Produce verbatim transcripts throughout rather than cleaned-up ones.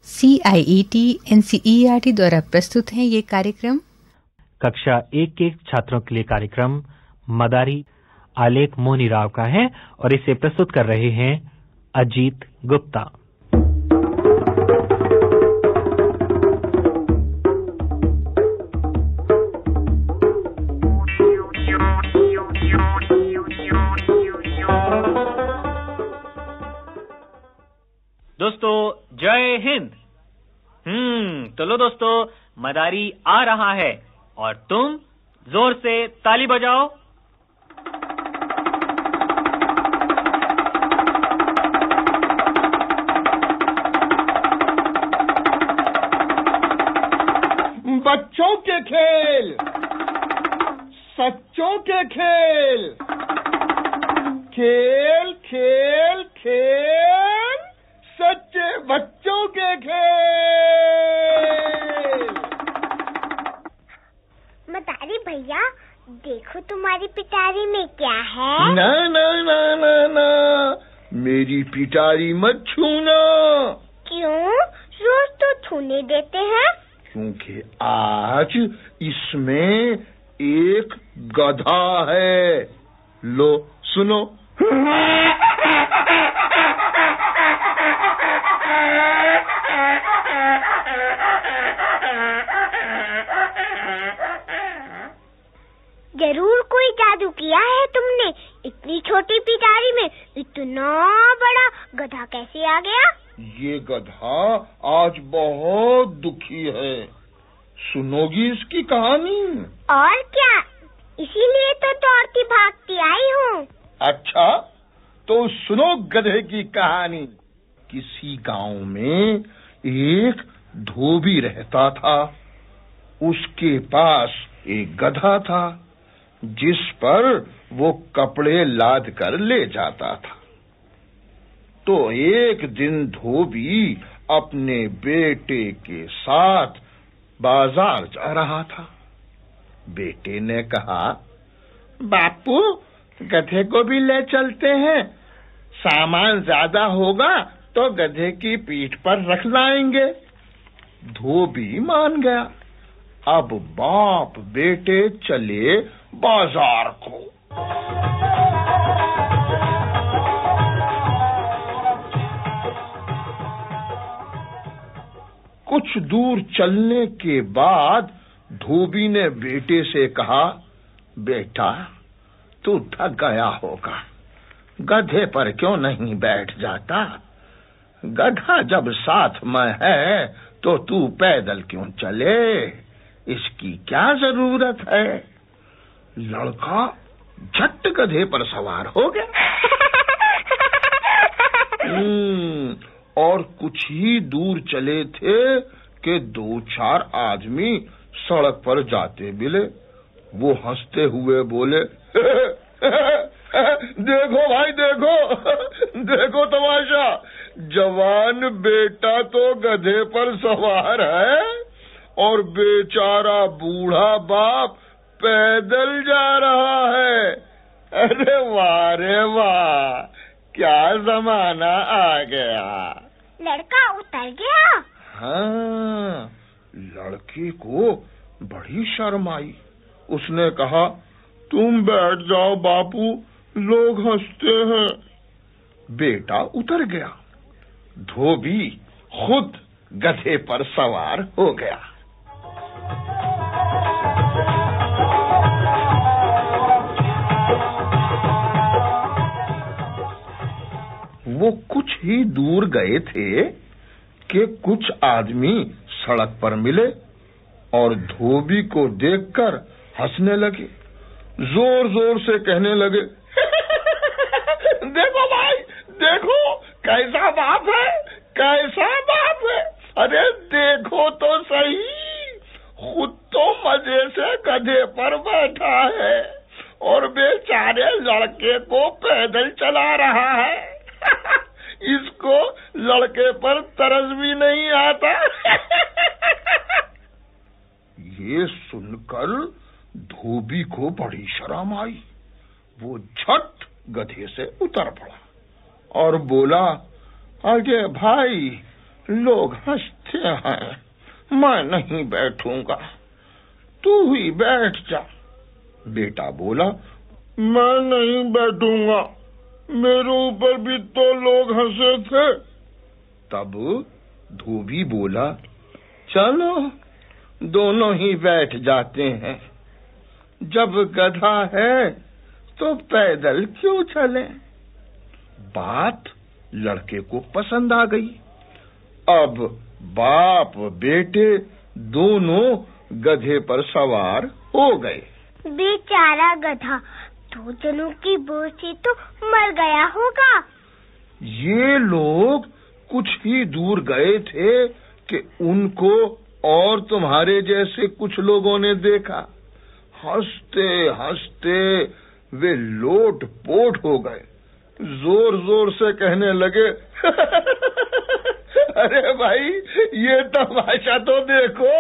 C I E T N C E R T द्वारा प्रस्तुत है ये कार्यक्रम। कक्षा एक के छात्रों के लिए कार्यक्रम मदारी आलेख मोहनी राव का है और इसे प्रस्तुत कर रहे हैं अजीत गुप्ता। दोस्तों जय हिंद। हम्म तो लो दोस्तों, मदारी आ रहा है और तुम जोर से ताली बजाओ। बच्चों के खेल, सच्चों के खेल, खेल खेल खेल, सच्चे बच्चों के खेल। मदारी भैया, देखो तुम्हारी पिटारी में क्या है। ना ना ना ना ना, मेरी पिटारी मत छूना। क्यों? रोज तो छूने देते हैं। क्योंकि आज इसमें एक गधा है। लो सुनो। जरूर कोई जादू किया है तुमने। इतनी छोटी पिटारी में इतना बड़ा गधा कैसे आ गया? ये गधा आज बहुत दुखी है। सुनोगी इसकी कहानी? और क्या, इसीलिए तो दौड़ती भागती आई हूँ। अच्छा तो सुनो गधे की कहानी। किसी गांव में एक धोबी रहता था। उसके पास एक गधा था जिस पर वो कपड़े लाद कर ले जाता था। तो एक दिन धोबी अपने बेटे के साथ बाजार जा रहा था। बेटे ने कहा, बापू गधे को भी ले चलते हैं, सामान ज्यादा होगा तो गधे की पीठ पर रख लाएंगे। धोबी मान गया। अब बाप बेटे चले बाजार को। कुछ दूर चलने के बाद धोबी ने बेटे से कहा, बेटा तू थक गया होगा, गधे पर क्यों नहीं बैठ जाता? गधा जब साथ में है तो तू पैदल क्यों चले? इसकी क्या जरूरत है? लड़का झट गधे पर सवार हो गया। और कुछ ही दूर चले थे कि दो चार आदमी सड़क पर जाते मिले। वो हंसते हुए बोले, देखो भाई देखो, देखो तमाशा, जवान बेटा तो गधे पर सवार है और बेचारा बूढ़ा बाप पैदल जा रहा है। अरे वाह रे वाह, क्या जमाना आ गया। लड़का उतर गया। हाँ, लड़के को बड़ी शर्म आई। उसने कहा, तुम बैठ जाओ बापू, लोग हंसते हैं। बेटा उतर गया। धोबी खुद गधे पर सवार हो गया। वो कुछ ही दूर गए थे कि कुछ आदमी सड़क पर मिले और धोबी को देखकर हंसने लगे। जोर जोर से कहने लगे, देखो भाई देखो, कैसा बाप है, कैसा बाप है। अरे देखो तो सही, खुद तो मजे से गधे पर बैठा है और बेचारे लड़के को पैदल चला रहा है। इसको लड़के पर तरस भी नहीं आता। ये सुनकर धोबी को बड़ी शर्म आई। वो झट गधे से उतर पड़ा और बोला, अरे भाई लोग हंसते हैं, मैं नहीं बैठूंगा, तू ही बैठ जा। बेटा बोला, मैं नहीं बैठूंगा, मेरे ऊपर भी तो लोग हंसे थे। तब धोबी बोला, चलो दोनों ही बैठ जाते हैं, जब गधा है तो पैदल क्यों चलें? बात लड़के को पसंद आ गई। अब बाप बेटे दोनों गधे पर सवार हो गए। बेचारा गधा दो जनों की बोझ से तो मर गया होगा। ये लोग कुछ ही दूर गए थे कि उनको और तुम्हारे जैसे कुछ लोगों ने देखा। हंसते हंसते वे लोट पोट हो गए, जोर जोर से कहने लगे, अरे भाई ये तमाशा तो देखो।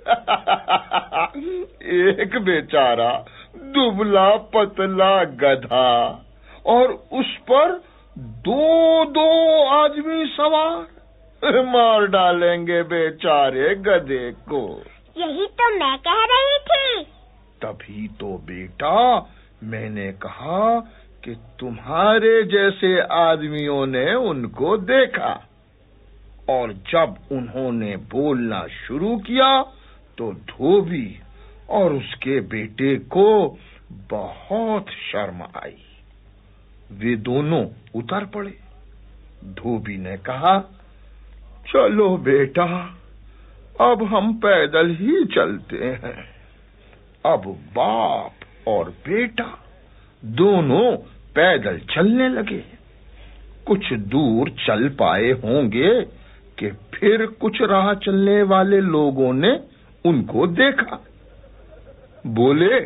एक बेचारा दुबला पतला गधा और उस पर दो दो आदमी सवार, मार डालेंगे बेचारे गधे को। यही तो मैं कह रही थी। तभी तो बेटा मैंने कहा कि तुम्हारे जैसे आदमियों ने उनको देखा, और जब उन्होंने बोलना शुरू किया तो धोबी और उसके बेटे को बहुत शर्म आई। वे दोनों उतर पड़े। धोबी ने कहा, चलो बेटा अब हम पैदल ही चलते हैं। अब बाप और बेटा दोनों पैदल चलने लगे। कुछ दूर चल पाए होंगे कि फिर कुछ राह चलने वाले लोगों ने उनको देखा। बोले,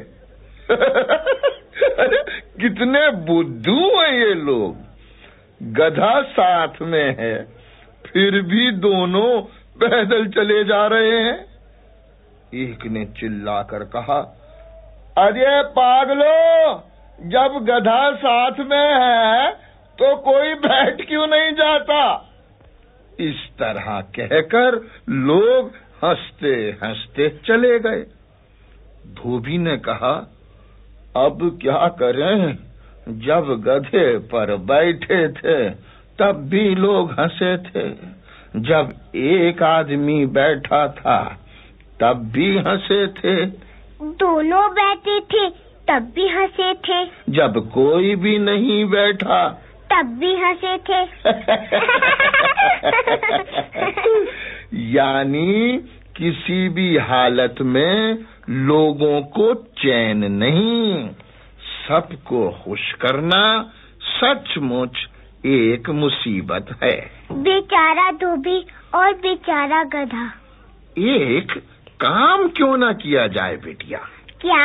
कितने बुद्धू हैं ये लोग, गधा साथ में है फिर भी दोनों पैदल चले जा रहे हैं। एक ने चिल्लाकर कहा, अरे पागलो, जब गधा साथ में है तो कोई बैठ क्यों नहीं जाता? इस तरह कहकर लोग हंसते हंसते चले गए। धोबी ने कहा, अब क्या करें, जब गधे पर बैठे थे तब भी लोग हंसे थे, जब एक आदमी बैठा था तब भी हंसे थे, दोनों बैठे थे तब भी हंसे थे, जब कोई भी नहीं बैठा तब भी हंसे थे। यानी किसी भी हालत में लोगों को चैन नहीं, सबको खुश करना सचमुच एक मुसीबत है। बेचारा धोबी और बेचारा गधा। एक काम क्यों ना किया जाए बेटिया? क्या?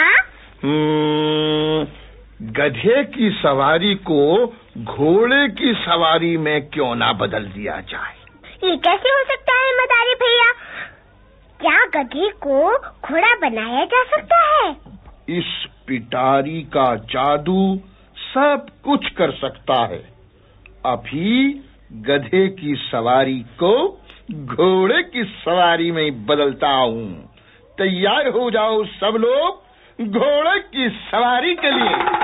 गधे की सवारी को घोड़े की सवारी में क्यों ना बदल दिया जाए? ये कैसे हो सकता है मदारी भैया? क्या गधे को घोड़ा बनाया जा सकता है? इस पिटारी का जादू सब कुछ कर सकता है। अभी गधे की सवारी को घोड़े की सवारी में बदलता हूँ। तैयार हो जाओ सब लोग घोड़े की सवारी के लिए।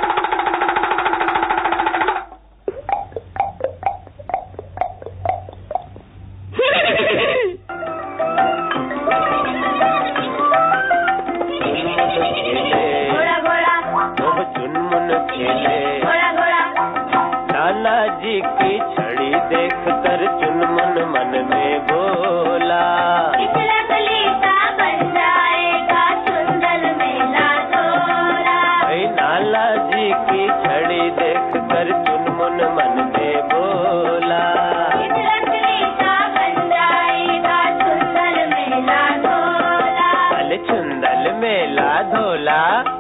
घोड़ा घोड़ा वो चुनमुन खेले, घोड़ा घोड़ा नाना जी की छड़ी देख कर चुनमुन मन में बोला, इस लकड़ी का बन जाएगा चुंदल मेला डोला। भाई नाना जी की छड़ी देख कर चुनमुन मन में बोला, इस लकड़ी का बन जाएगा चुंदल मेला डोला। अल चुंदल मेला धोला,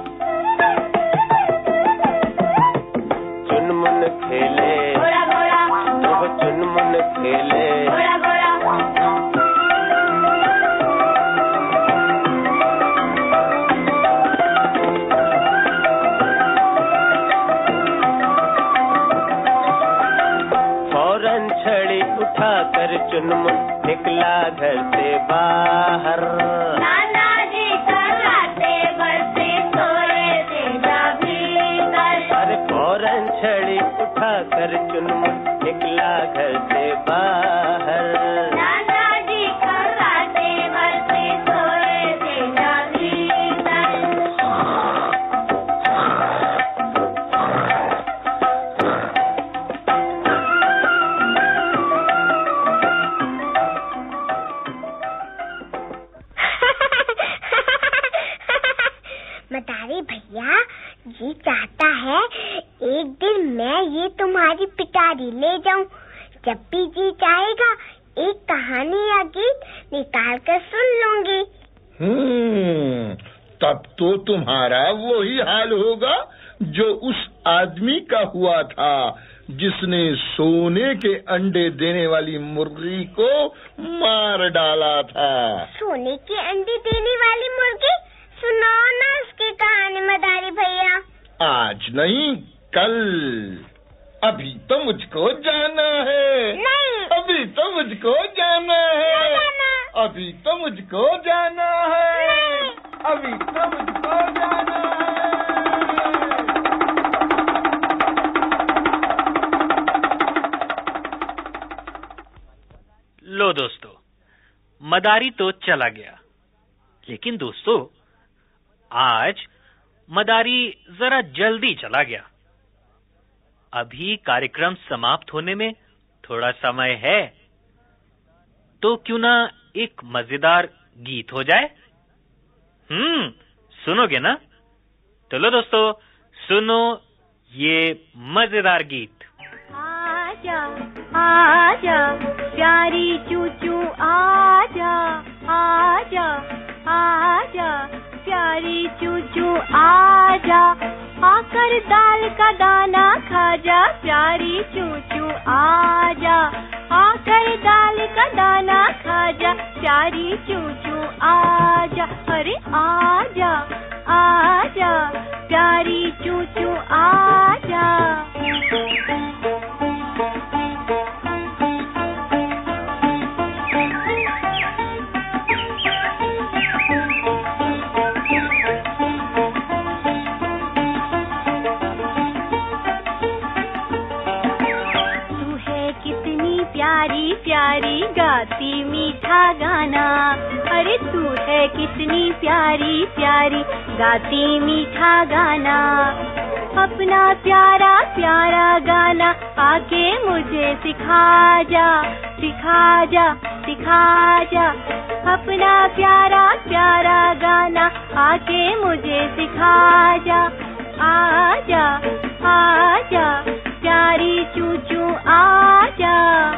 चुनमुन खेले, घोड़ा घोड़ा वो चुनमुन खेले, घोड़ा घोड़ा फौरन छड़ी उठाकर चुनमुन निकला घर से बाहर। नाना जी कराते बरसे सोए थे जा भीतर। अरे फौरन छड़ी उठाकर चुनमुन निकला घर से बाहर। नाना जी कराते बरसे सोए थे जा भीतर। मदारी भैया, जी चाहता है एक दिन मैं ये तुम्हारी पिटारी ले जाऊं। जब भी जी चाहेगा एक कहानी या गीत निकाल कर सुन लूंगी। हम्म, तब तो तुम्हारा वही हाल होगा जो उस आदमी का हुआ था जिसने सोने के अंडे देने वाली मुर्गी को मार डाला था। सोने के अंडे देने वाली मुर्गी? सुनाओ ना उसकी कहानी मदारी भैया। आज नहीं, कल। अभी तो मुझको जाना है। नहीं। अभी तो मुझको जाना है। जाना। अभी तो मुझको जाना है। नहीं। अभी तो मुझको जाना है। लो दोस्तों, मदारी तो चला गया, लेकिन दोस्तों आज मदारी जरा जल्दी चला गया। अभी कार्यक्रम समाप्त होने में थोड़ा समय है, तो क्यों ना एक मजेदार गीत हो जाए? हम्म, सुनोगे ना? तो लो दोस्तों, सुनो ये मजेदार गीत। आजा आजा प्यारी चूचू आजा आजा आजा प्यारी चूचू आजा, आकर दाल का दाना खा जा प्यारी चूचू आजा, आकर दाल का दाना खा जा प्यारी चूचू आजा। अरे आजा आजा प्यारी चूचू आजा। प्यारी प्यारी गाती मीठा गाना, अरे तू है कितनी प्यारी प्यारी गाती मीठा गाना। अपना प्यारा प्यारा गाना आके मुझे सिखा जा सिखा जा सिखा जा। अपना प्यारा प्यारा गाना आके मुझे सिखा जा। आजा आजा प्यारी चूचू आजा।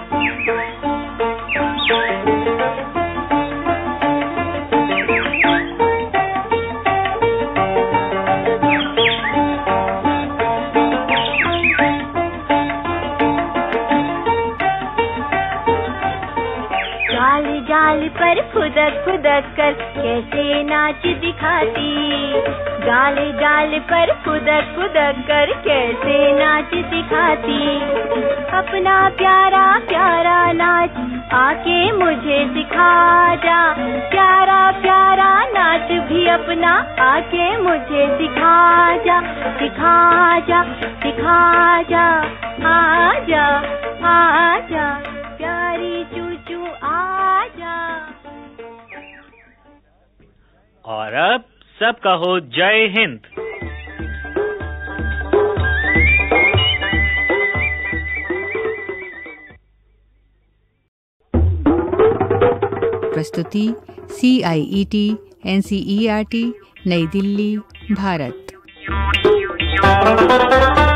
जाल जाल पर फुदक फुदक कर कैसे नाच दिखाती, जाल जाल पर फुदक फुदक कर कैसे नाच दिखाती। अपना प्यारा प्यारा नाच आके मुझे सिखा जा, प्यारा प्यारा नाच भी अपना आके मुझे सिखा जा सिखा जा सिखा जा। आजा आजा प्यारी चूचू आजा। और अब सब कहो जय हिंद। प्रस्तुति C I E T N C E R T New Delhi, Bharat.